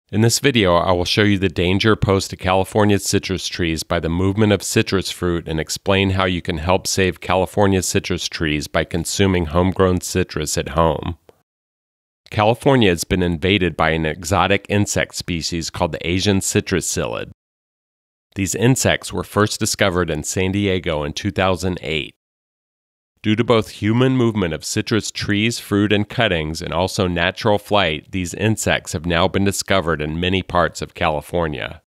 In this video, I will show you the danger posed to California's citrus trees by the movement of citrus fruit and explain how you can help save California's citrus trees by consuming homegrown citrus at home. California has been invaded by an exotic insect species called the Asian citrus psyllid. These insects were first discovered in San Diego in 2008. Due to both human movement of citrus trees, fruit, and cuttings, and also natural flight, these insects have now been discovered in many parts of California.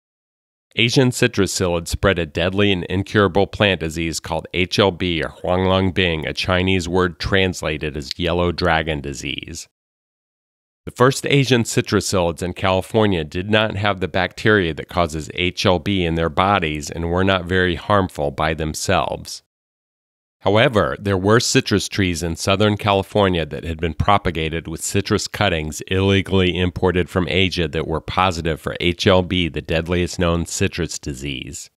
Asian citrus psyllid spread a deadly and incurable plant disease called Hlb or huanglongbing, a Chinese word translated as yellow dragon disease. The first Asian citrus psyllids in California did not have the bacteria that causes Hlb in their bodies and were not very harmful by themselves. However, there were citrus trees in Southern California that had been propagated with citrus cuttings illegally imported from Asia that were positive for Hlb, the deadliest known citrus disease.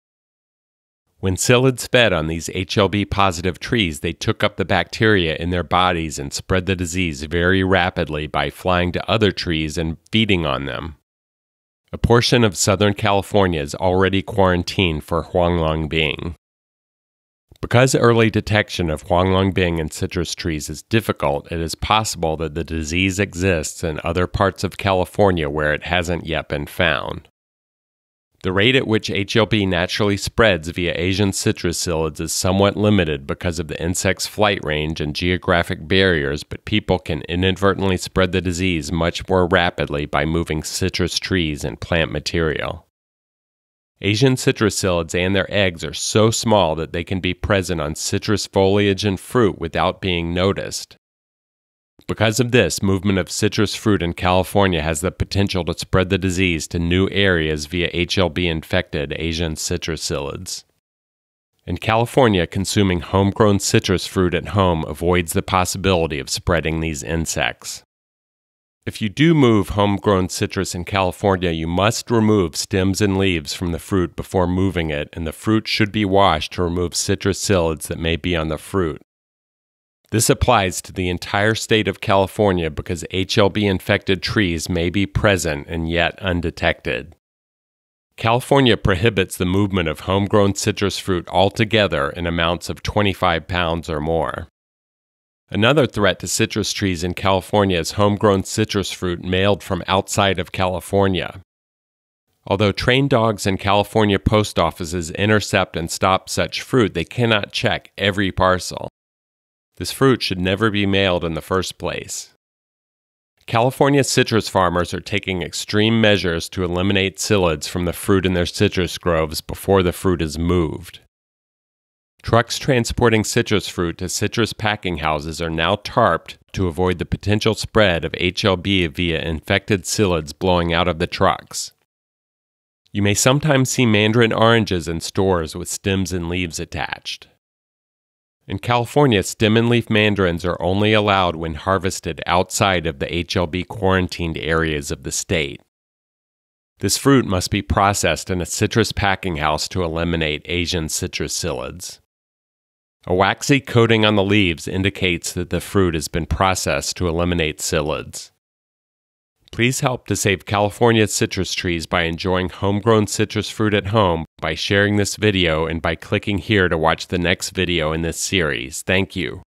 When psyllids fed on these Hlb-positive trees, they took up the bacteria in their bodies and spread the disease very rapidly by flying to other trees and feeding on them. A portion of Southern California is already quarantined for huanglongbing. Because early detection of huanglongbing in citrus trees is difficult, it is possible that the disease exists in other parts of California where it hasn't yet been found. The rate at which Hlb naturally spreads via Asian citrus psyllids is somewhat limited because of the insect's flight range and geographic barriers, but people can inadvertently spread the disease much more rapidly by moving citrus trees and plant material. Asian citrus psyllids and their eggs are so small that they can be present on citrus foliage and fruit without being noticed. Because of this, movement of citrus fruit in California has the potential to spread the disease to new areas via Hlb infected Asian citrus psyllids. In California, consuming homegrown citrus fruit at home avoids the possibility of spreading these insects. If you do move homegrown citrus in California, you must remove stems and leaves from the fruit before moving it, and the fruit should be washed to remove citrus psyllids that may be on the fruit. This applies to the entire state of California because Hlb-infected trees may be present and yet undetected. California prohibits the movement of homegrown citrus fruit altogether in amounts of 25 pounds or more. Another threat to citrus trees in California is homegrown citrus fruit mailed from outside of California. Although trained dogs in California post offices intercept and stop such fruit, they cannot check every parcel. This fruit should never be mailed in the first place. California citrus farmers are taking extreme measures to eliminate psyllids from the fruit in their citrus groves before the fruit is moved. Trucks transporting citrus fruit to citrus packing houses are now tarped to avoid the potential spread of Hlb via infected psyllids blowing out of the trucks. You may sometimes see mandarin oranges in stores with stems and leaves attached. In California, stem and leaf mandarins are only allowed when harvested outside of the Hlb quarantined areas of the state. This fruit must be processed in a citrus packing house to eliminate Asian citrus psyllids. A waxy coating on the leaves indicates that the fruit has been processed to eliminate psyllids. Please help to save California's citrus trees by enjoying homegrown citrus fruit at home by sharing this video and by clicking here to watch the next video in this series. Thank you.